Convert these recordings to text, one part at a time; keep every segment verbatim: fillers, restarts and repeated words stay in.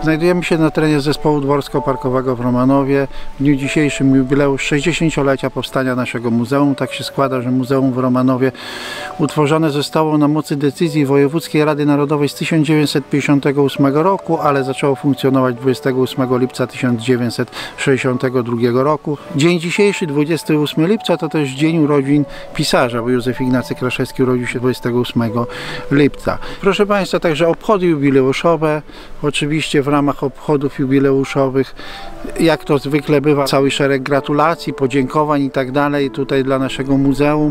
Znajdujemy się na terenie Zespołu Dworsko-Parkowego w Romanowie. W dniu dzisiejszym jubileusz sześćdziesięciolecia powstania naszego muzeum. Tak się składa, że Muzeum w Romanowie utworzone zostało na mocy decyzji Wojewódzkiej Rady Narodowej z tysiąc dziewięćset pięćdziesiątego ósmego roku, ale zaczęło funkcjonować dwudziestego ósmego lipca tysiąc dziewięćset sześćdziesiątego drugiego roku. Dzień dzisiejszy, dwudziestego ósmego lipca, to też dzień urodzin pisarza, bo Józef Ignacy Kraszewski urodził się dwudziestego ósmego lipca. Proszę Państwa, także obchody jubileuszowe, oczywiście w ramach obchodów jubileuszowych, jak to zwykle bywa, cały szereg gratulacji, podziękowań i tak dalej tutaj dla naszego muzeum.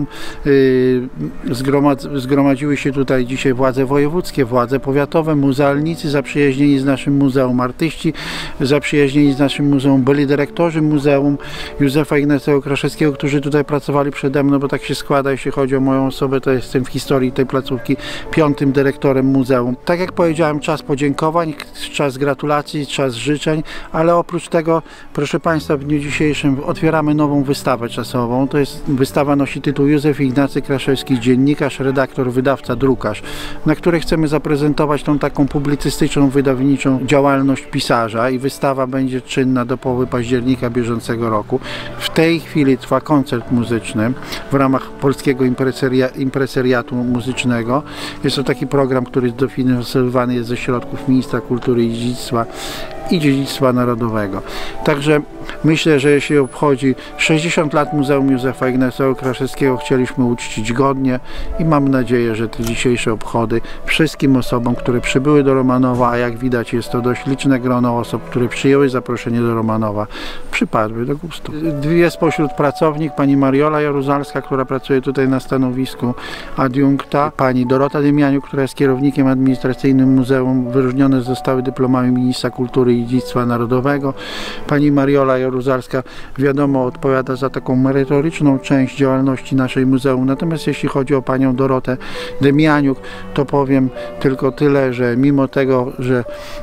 Zgromadziły się tutaj dzisiaj władze wojewódzkie, władze powiatowe, muzealnicy zaprzyjaźnieni z naszym muzeum, artyści zaprzyjaźnieni z naszym muzeum, byli dyrektorzy muzeum Józefa Ignacego Kraszewskiego, którzy tutaj pracowali przede mną, bo tak się składa, jeśli chodzi o moją osobę, to jestem w historii tej placówki piątym dyrektorem muzeum. Tak jak powiedziałem, czas podziękowań, czas gratulacji, czas życzeń, ale oprócz tego, proszę Państwa, w dniu dzisiejszym otwieramy nową wystawę czasową. To jest wystawa, nosi tytuł Józef Ignacy Kraszewski, dziennikarz, redaktor, wydawca, drukarz, na której chcemy zaprezentować tą taką publicystyczną, wydawniczą działalność pisarza i wystawa będzie czynna do połowy października bieżącego roku. W tej chwili trwa koncert muzyczny w ramach Polskiego Impreseria, Impresariatu Muzycznego. Jest to taki program, który dofinansowany jest ze środków Ministra Kultury i Dziedzictwa i Dziedzictwa Narodowego. Także myślę, że jeśli obchodzi sześćdziesiąt lat Muzeum Józefa Ignacego Kraszewskiego, chcieliśmy uczcić godnie i mam nadzieję, że te dzisiejsze obchody wszystkim osobom, które przybyły do Romanowa, a jak widać jest to dość liczne grono osób, które przyjęły zaproszenie do Romanowa, przypadły do gustu. Dwie spośród pracownik, pani Mariola Jaruzalska, która pracuje tutaj na stanowisku adiunkta, pani Dorota Dymianiuk, która jest kierownikiem administracyjnym muzeum, wyróżnione zostały dyplomami Ministra Kultury i Dziedzictwa Narodowego. Pani Mariola Jaruzalska, wiadomo, odpowiada za taką merytoryczną część działalności naszej muzeum. Natomiast jeśli chodzi o panią Dorotę Dymianiuk, to powiem tylko tyle, że mimo tego, że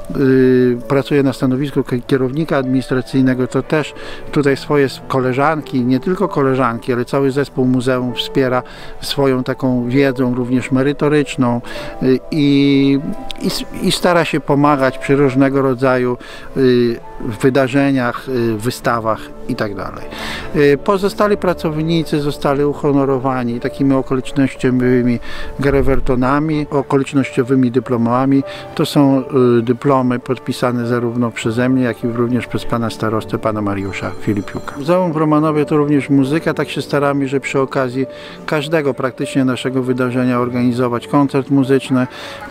yy, pracuje na stanowisku kierownika administracyjnego, to też tutaj swoje koleżanki, nie tylko koleżanki, ale cały zespół muzeum wspiera swoją taką wiedzą, również merytoryczną yy, i, i, i stara się pomagać przy różnego rodzaju yy, wydarzeniach, yy, wystawach i tak dalej. Pozostali pracownicy zostali uhonorowani takimi okolicznościowymi grewertonami, okolicznościowymi dyplomami. To są dyplomy podpisane zarówno przeze mnie, jak i również przez pana starostę, pana Mariusza Filipiuka. Muzeum w Romanowie to również muzyka. Tak się staramy, że przy okazji każdego praktycznie naszego wydarzenia organizować koncert muzyczny.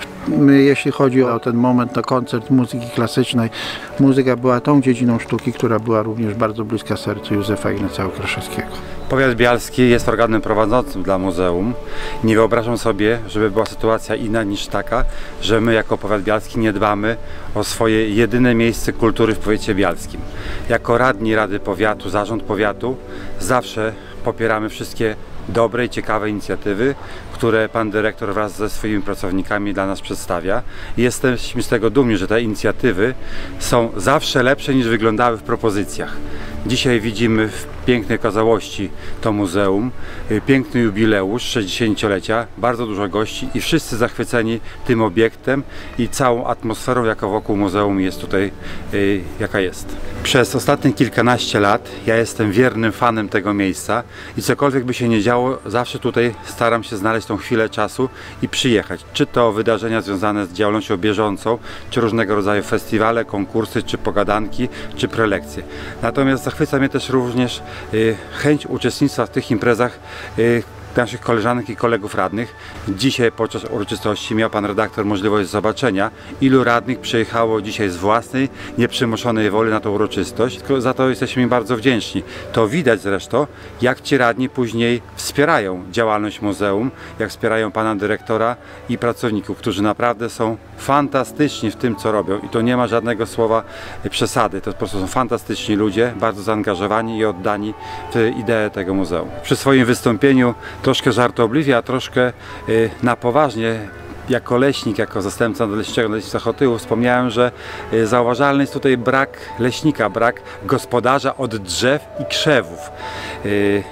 Jeśli chodzi o ten moment, to koncert muzyki klasycznej. Muzyka była tą dziedziną sztuki, która była również bardzo bliska sercu Józefa Ignacego Kraszewskiego. Powiat bialski jest organem prowadzącym dla muzeum. Nie wyobrażam sobie, żeby była sytuacja inna niż taka, że my jako powiat bialski nie dbamy o swoje jedyne miejsce kultury w powiecie bialskim. Jako radni Rady Powiatu, zarząd powiatu zawsze popieramy wszystkie dobre i ciekawe inicjatywy, które pan dyrektor wraz ze swoimi pracownikami dla nas przedstawia. I jesteśmy z tego dumni, że te inicjatywy są zawsze lepsze niż wyglądały w propozycjach. Dzisiaj widzimy w pięknej okazałości to muzeum, piękny jubileusz sześćdziesięciolecia, bardzo dużo gości i wszyscy zachwyceni tym obiektem i całą atmosferą, jaka wokół muzeum jest tutaj, jaka jest. Przez ostatnie kilkanaście lat ja jestem wiernym fanem tego miejsca i cokolwiek by się nie działo, zawsze tutaj staram się znaleźć tą chwilę czasu i przyjechać. Czy to wydarzenia związane z działalnością bieżącą, czy różnego rodzaju festiwale, konkursy, czy pogadanki, czy prelekcje. Natomiast zachwyca mnie też również y, chęć uczestnictwa w tych imprezach y, naszych koleżanek i kolegów radnych. Dzisiaj podczas uroczystości miał pan redaktor możliwość zobaczenia, ilu radnych przyjechało dzisiaj z własnej, nieprzymuszonej woli na tę uroczystość. Za to jesteśmy im bardzo wdzięczni. To widać zresztą, jak ci radni później wspierają działalność muzeum, jak wspierają pana dyrektora i pracowników, którzy naprawdę są fantastyczni w tym, co robią. I to nie ma żadnego słowa przesady. To po prostu są fantastyczni ludzie, bardzo zaangażowani i oddani w ideę tego muzeum. Przy swoim wystąpieniu troszkę żartobliwie, a troszkę y, na poważnie, jako leśnik, jako zastępca leśniczego Leśnictwa Chotyłów wspomniałem, że y, zauważalny jest tutaj brak leśnika, brak gospodarza od drzew i krzewów. Y,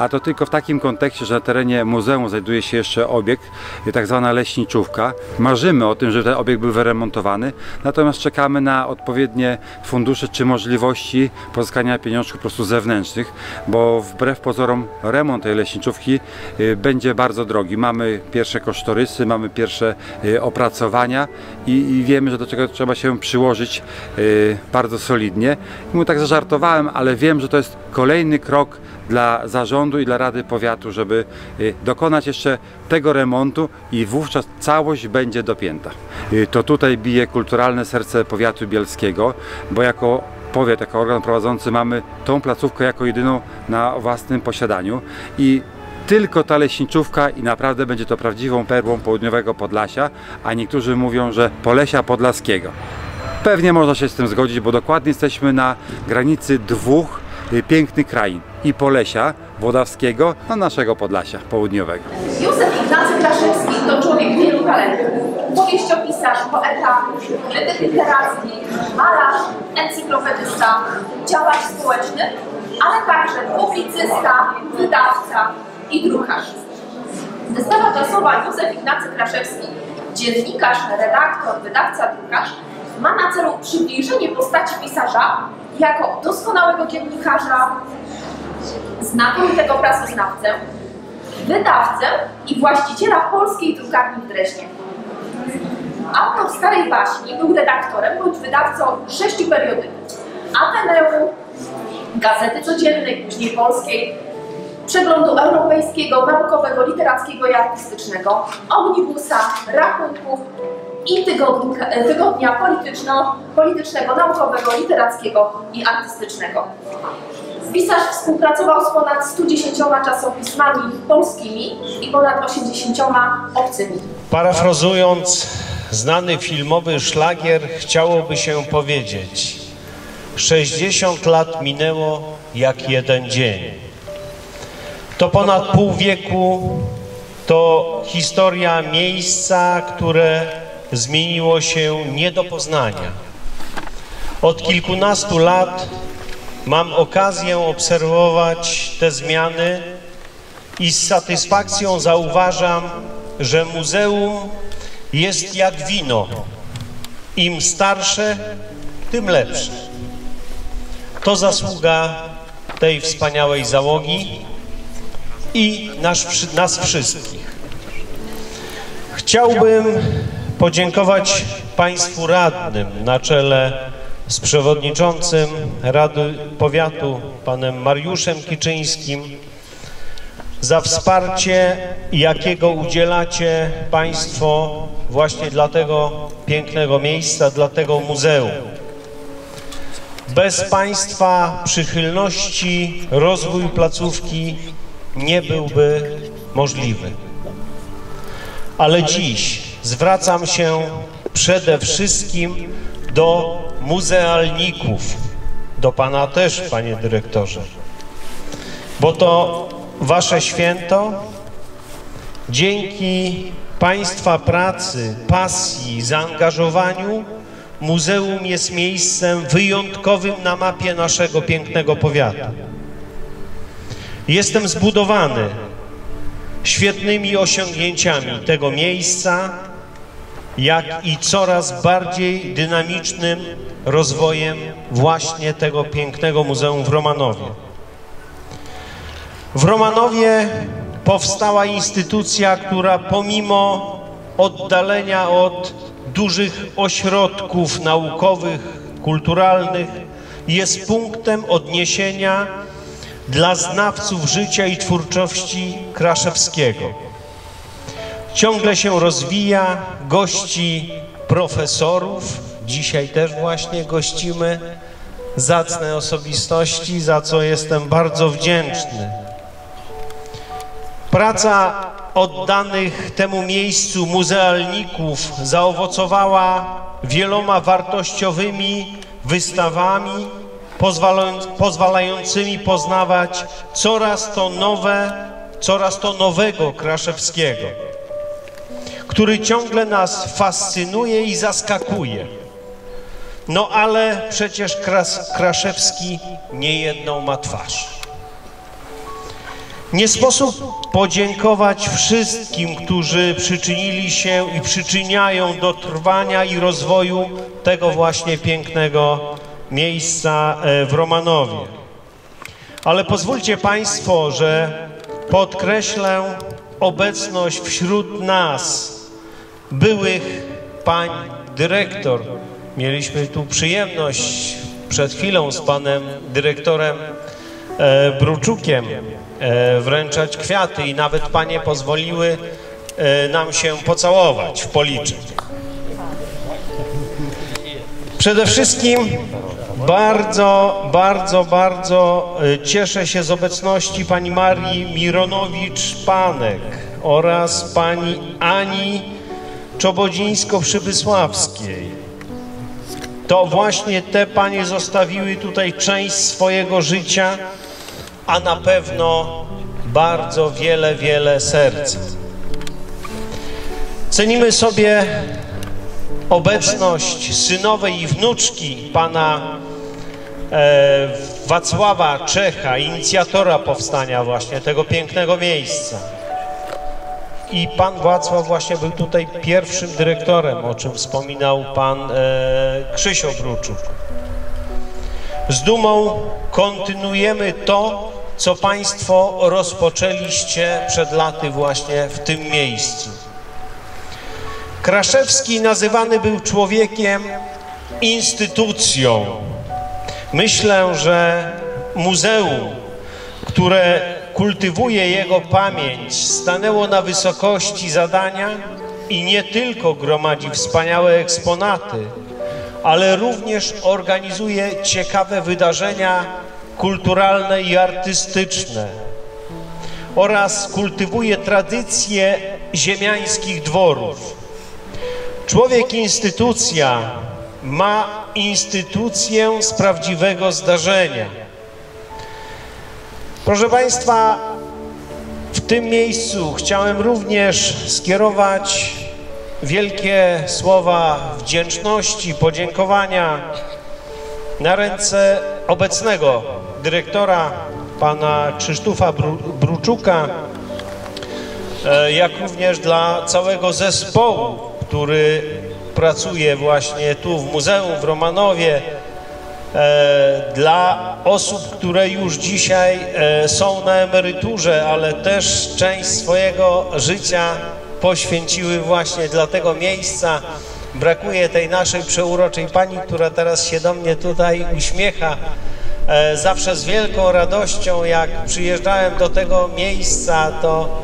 a to tylko w takim kontekście, że na terenie muzeum znajduje się jeszcze obiekt, tak zwana leśniczówka. Marzymy o tym, żeby ten obiekt był wyremontowany, natomiast czekamy na odpowiednie fundusze czy możliwości pozyskania pieniążków po prostu zewnętrznych, bo wbrew pozorom remont tej leśniczówki będzie bardzo drogi. Mamy pierwsze kosztorysy, mamy pierwsze opracowania i, i wiemy, że do czego trzeba się przyłożyć bardzo solidnie. I mu tak zażartowałem, ale wiem, że to jest kolejny krok dla zarządu i dla Rady Powiatu, żeby dokonać jeszcze tego remontu i wówczas całość będzie dopięta. To tutaj bije kulturalne serce powiatu bielskiego, bo jako powiat, jako organ prowadzący mamy tą placówkę jako jedyną na własnym posiadaniu i tylko ta leśniczówka i naprawdę będzie to prawdziwą perłą południowego Podlasia, a niektórzy mówią, że Polesia Podlaskiego. Pewnie można się z tym zgodzić, bo dokładnie jesteśmy na granicy dwóch pięknych krain i Polesia Włodawskiego, a naszego Podlasia południowego. Józef Ignacy Kraszewski to człowiek wielu talentów. Powieściopisarz, poeta, krytyk literacki, malarz, encyklopedysta, działacz społeczny, ale także publicysta, wydawca i drukarz. Wystawa czasowa Józef Ignacy Kraszewski, dziennikarz, redaktor, wydawca, drukarz, ma na celu przybliżenie postaci pisarza jako doskonałego dziennikarza, znakomitego prasoznawcę, wydawcę i właściciela polskiej drukarni w Dreźnie. Autor Starej Baśni był redaktorem bądź wydawcą sześciu periodyków: Ateneum, Gazety Codziennej, później Polskiej, Przeglądu Europejskiego, Naukowego, Literackiego i Artystycznego, Omnibusa, Rachunków i tygodnika, tygodnia polityczno, politycznego, naukowego, literackiego i artystycznego. Pisarz współpracował z ponad stu dziesięcioma czasopismami polskimi i ponad osiemdziesięcioma obcymi. Parafrazując znany filmowy szlagier, chciałoby się powiedzieć: sześćdziesiąt lat minęło jak jeden dzień. To ponad pół wieku, to historia miejsca, które zmieniło się nie do poznania. Od kilkunastu lat mam okazję obserwować te zmiany i z satysfakcją zauważam, że muzeum jest jak wino. Im starsze, tym lepsze. To zasługa tej wspaniałej załogi i nas, nas wszystkich. Chciałbym podziękować Państwu radnym na czele z przewodniczącym Rady Powiatu, panem Mariuszem Kiczyńskim, za wsparcie, jakiego udzielacie Państwo właśnie dla tego pięknego miejsca, dla tego muzeum. Bez Państwa przychylności rozwój placówki nie byłby możliwy. Ale dziś zwracam się przede wszystkim do muzealników, do Pana też, Panie Dyrektorze, bo to Wasze święto. Dzięki Państwa pracy, pasji, zaangażowaniu muzeum jest miejscem wyjątkowym na mapie naszego pięknego powiatu. Jestem zbudowany świetnymi osiągnięciami tego miejsca, jak i coraz bardziej dynamicznym rozwojem właśnie tego pięknego muzeum w Romanowie. W Romanowie powstała instytucja, która pomimo oddalenia od dużych ośrodków naukowych, kulturalnych, jest punktem odniesienia dla znawców życia i twórczości Kraszewskiego. Ciągle się rozwija, gości profesorów. Dzisiaj też właśnie gościmy zacne osobistości, za co jestem bardzo wdzięczny. Praca oddanych temu miejscu muzealników zaowocowała wieloma wartościowymi wystawami, pozwalającymi poznawać coraz to nowe, coraz to nowego Kraszewskiego, który ciągle nas fascynuje i zaskakuje. No ale przecież Kras Kraszewski niejedną ma twarz. Nie sposób podziękować wszystkim, którzy przyczynili się i przyczyniają do trwania i rozwoju tego właśnie pięknego miejsca w Romanowie. Ale pozwólcie Państwo, że podkreślę obecność wśród nas byłych pań dyrektor. Mieliśmy tu przyjemność przed chwilą z panem dyrektorem e, Bruczukiem e, wręczać kwiaty i nawet panie pozwoliły e, nam się pocałować w policzek. Przede wszystkim bardzo, bardzo, bardzo cieszę się z obecności pani Marii Mironowicz-Panek oraz pani Ani Czobodzińsko-Przybysławskiej. To właśnie te panie zostawiły tutaj część swojego życia, a na pewno bardzo wiele, wiele serca. Cenimy sobie obecność synowej i wnuczki pana e, Wacława Czecha, inicjatora powstania właśnie tego pięknego miejsca. I pan Wacław właśnie był tutaj pierwszym dyrektorem, o czym wspominał pan e, Krzysio Bruczuk. Z dumą kontynuujemy to, co państwo rozpoczęliście przed laty właśnie w tym miejscu. Kraszewski nazywany był człowiekiem instytucją. Myślę, że muzeum, które kultywuje jego pamięć, stanęło na wysokości zadania i nie tylko gromadzi wspaniałe eksponaty, ale również organizuje ciekawe wydarzenia kulturalne i artystyczne oraz kultywuje tradycje ziemiańskich dworów. Człowiek instytucja ma instytucję z prawdziwego zdarzenia. Proszę Państwa, w tym miejscu chciałem również skierować wielkie słowa wdzięczności, podziękowania na ręce obecnego dyrektora, pana Krzysztofa Bruczuka, jak również dla całego zespołu, który pracuje właśnie tu w Muzeum w Romanowie, dla osób, które już dzisiaj są na emeryturze, ale też część swojego życia poświęciły właśnie dla tego miejsca. Brakuje tej naszej przeuroczej pani, która teraz się do mnie tutaj uśmiecha. Zawsze z wielką radością, jak przyjeżdżałem do tego miejsca, to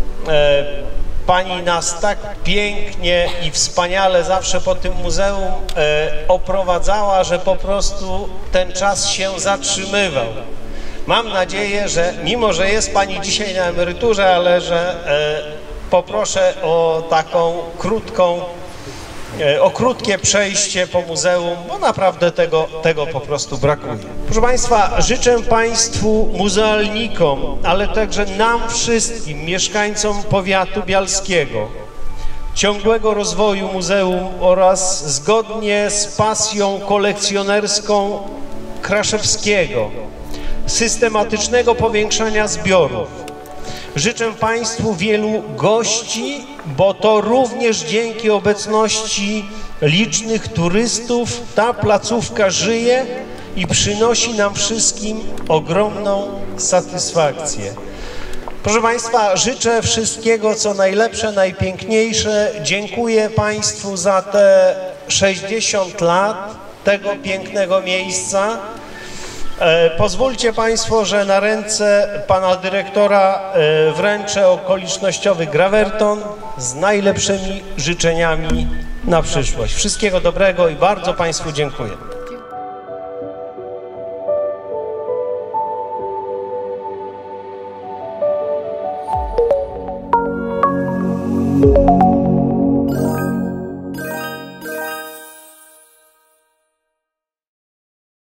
pani nas tak pięknie i wspaniale zawsze po tym muzeum e, oprowadzała, że po prostu ten czas się zatrzymywał. Mam nadzieję, że mimo, że jest pani dzisiaj na emeryturze, ale że e, poproszę o taką krótką, e, o krótkie przejście po muzeum, bo naprawdę tego, tego po prostu brakuje. Proszę Państwa, życzę Państwu muzealnikom, ale także nam wszystkim, mieszkańcom powiatu bialskiego, ciągłego rozwoju muzeum oraz zgodnie z pasją kolekcjonerską Kraszewskiego, systematycznego powiększania zbiorów. Życzę Państwu wielu gości, bo to również dzięki obecności licznych turystów ta placówka żyje i przynosi nam wszystkim ogromną satysfakcję. Proszę Państwa, życzę wszystkiego, co najlepsze, najpiękniejsze. Dziękuję Państwu za te sześćdziesiąt lat tego pięknego miejsca. E, pozwólcie Państwo, że na ręce pana dyrektora e, wręczę okolicznościowy grawerton z najlepszymi życzeniami na przyszłość. Wszystkiego dobrego i bardzo Państwu dziękuję.